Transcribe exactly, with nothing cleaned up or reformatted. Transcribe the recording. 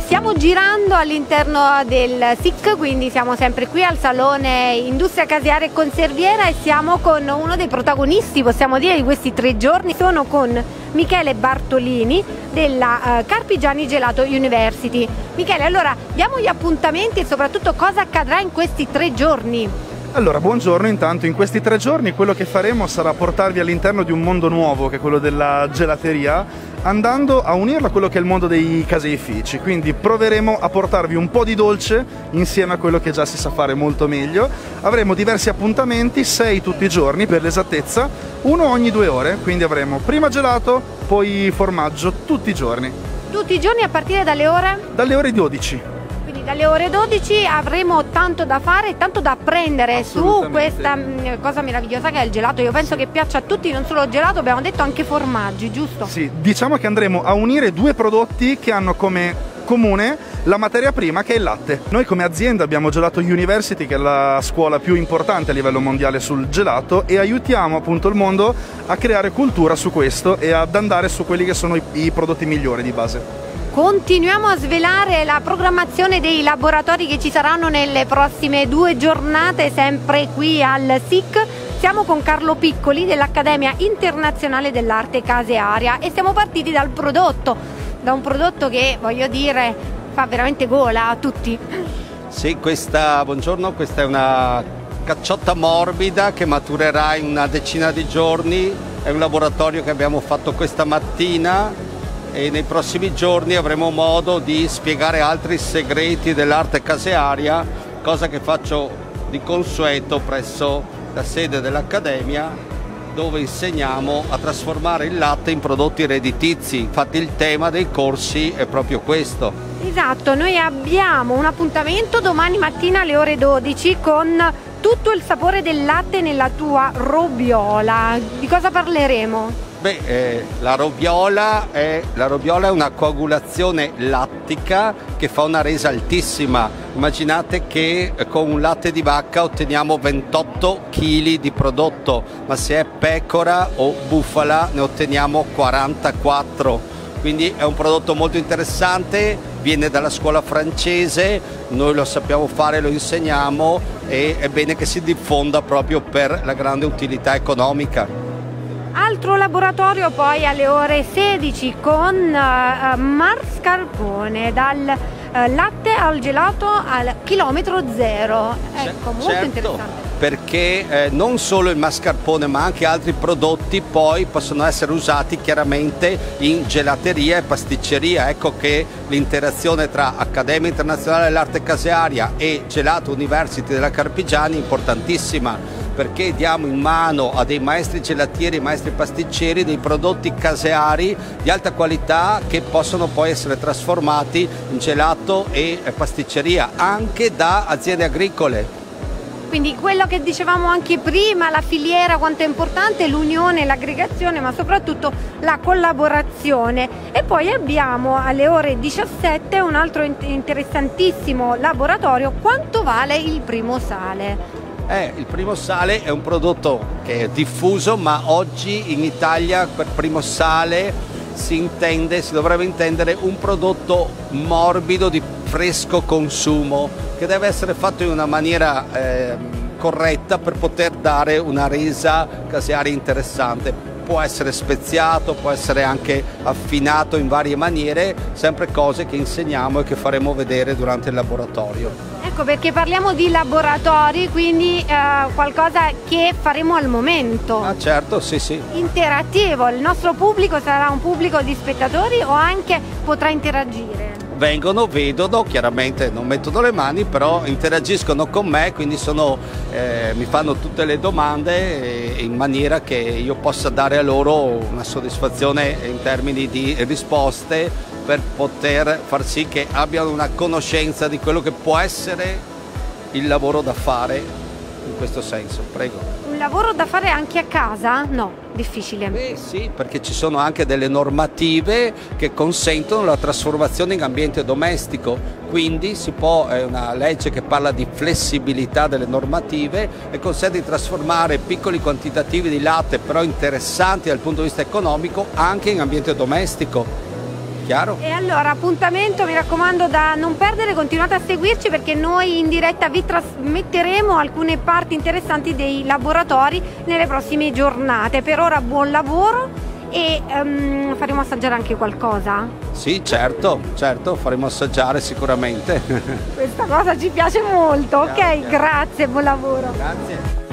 Stiamo girando all'interno del S I C, quindi siamo sempre qui al Salone Industria Casearia e Conserviera e siamo con uno dei protagonisti, possiamo dire, di questi tre giorni. Sono con Michele Bartolini della uh, Carpigiani Gelato University. Michele, allora diamo gli appuntamenti e soprattutto cosa accadrà in questi tre giorni. Allora, buongiorno. Intanto in questi tre giorni quello che faremo sarà portarvi all'interno di un mondo nuovo, che è quello della gelateria, andando a unirlo a quello che è il mondo dei caseifici. Quindi proveremo a portarvi un po' di dolce insieme a quello che già si sa fare molto meglio. Avremo diversi appuntamenti, sei tutti i giorni per l'esattezza, uno ogni due ore, quindi avremo prima gelato, poi formaggio tutti i giorni. Tutti i giorni a partire dalle ore? Dalle ore dodici. Dalle ore dodici avremo tanto da fare e tanto da apprendere su questa mh, cosa meravigliosa che è il gelato. Io penso che piaccia a tutti, non solo gelato, abbiamo detto anche formaggi, giusto? Sì, diciamo che andremo a unire due prodotti che hanno come comune la materia prima, che è il latte. Noi come azienda abbiamo Gelato University, che è la scuola più importante a livello mondiale sul gelato, e aiutiamo appunto il mondo a creare cultura su questo e ad andare su quelli che sono i, i prodotti migliori di base. Continuiamo a svelare la programmazione dei laboratori che ci saranno nelle prossime due giornate, sempre qui al S I C. Siamo con Carlo Piccoli dell'Accademia Internazionale dell'Arte Casearia e siamo partiti dal prodotto, da un prodotto che, voglio dire, fa veramente gola a tutti. Sì, questa, buongiorno, questa è una cacciotta morbida che maturerà in una decina di giorni. È un laboratorio che abbiamo fatto questa mattina e nei prossimi giorni avremo modo di spiegare altri segreti dell'arte casearia, cosa che faccio di consueto presso la sede dell'Accademia, dove insegniamo a trasformare il latte in prodotti redditizi. Infatti il tema dei corsi è proprio questo. Esatto, noi abbiamo un appuntamento domani mattina alle ore dodici con tutto il sapore del latte nella tua robiola. Di cosa parleremo? Beh, eh, la robiola è, la robiola è una coagulazione lattica che fa una resa altissima. Immaginate che eh, con un latte di vacca otteniamo ventotto chili di prodotto, ma se è pecora o bufala ne otteniamo quarantaquattro. Quindi è un prodotto molto interessante, viene dalla scuola francese, noi lo sappiamo fare, lo insegniamo e è bene che si diffonda proprio per la grande utilità economica. Altro laboratorio poi alle ore sedici con uh, mascarpone, dal uh, latte al gelato al chilometro zero. Ecco, molto certo, interessante. Perché eh, non solo il mascarpone ma anche altri prodotti poi possono essere usati chiaramente in gelateria e pasticceria. Ecco che l'interazione tra Accademia Internazionale dell'Arte Casearia e Gelato University della Carpigiani è importantissima, perché diamo in mano a dei maestri gelatieri e maestri pasticceri dei prodotti caseari di alta qualità che possono poi essere trasformati in gelato e pasticceria anche da aziende agricole. Quindi quello che dicevamo anche prima, la filiera quanto è importante, l'unione, l'aggregazione, ma soprattutto la collaborazione. E poi abbiamo alle ore diciassette un altro interessantissimo laboratorio: quanto vale il primo sale? Eh, il primo sale è un prodotto che è diffuso, ma oggi in Italia per primo sale si intende, si dovrebbe intendere un prodotto morbido di fresco consumo che deve essere fatto in una maniera eh, corretta per poter dare una resa casearia interessante. Può essere speziato, può essere anche affinato in varie maniere, sempre cose che insegniamo e che faremo vedere durante il laboratorio. Ecco perché parliamo di laboratori, quindi eh, qualcosa che faremo al momento. Ah certo, sì sì. Interattivo, il nostro pubblico sarà un pubblico di spettatori o anche potrà interagire? Vengono, vedono, chiaramente non mettono le mani, però interagiscono con me, quindi sono, eh, mi fanno tutte le domande in maniera che io possa dare a loro una soddisfazione in termini di risposte per poter far sì che abbiano una conoscenza di quello che può essere il lavoro da fare in questo senso. Prego. Un lavoro da fare anche a casa? No, difficile. Beh sì, perché ci sono anche delle normative che consentono la trasformazione in ambiente domestico, quindi si può, è una legge che parla di flessibilità delle normative e consente di trasformare piccoli quantitativi di latte però interessanti dal punto di vista economico anche in ambiente domestico. Chiaro? E allora appuntamento, mi raccomando, da non perdere, continuate a seguirci perché noi in diretta vi trasmetteremo alcune parti interessanti dei laboratori nelle prossime giornate. Per ora buon lavoro e um, faremo assaggiare anche qualcosa? Sì, certo, certo, faremo assaggiare sicuramente. Questa cosa ci piace molto, ok? Chiaro, chiaro. Grazie, buon lavoro. Grazie.